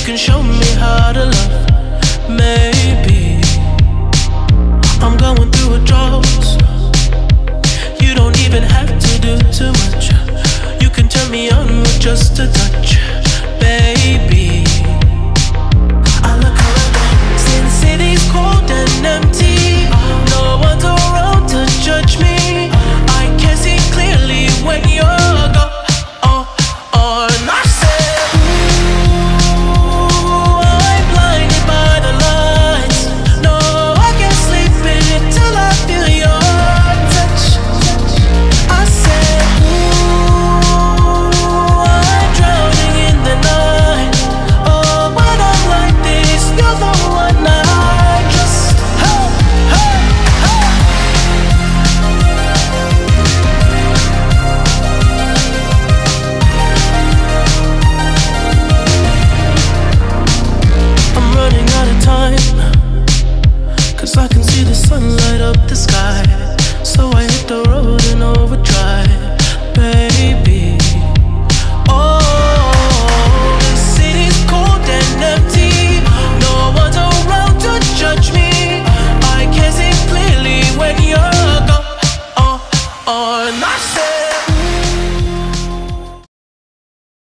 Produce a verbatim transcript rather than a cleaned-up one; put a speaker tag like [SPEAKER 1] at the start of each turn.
[SPEAKER 1] can show me how to love. Maybe I'm going through a drought. You don't even have to do too much. You can turn me on with just a touch.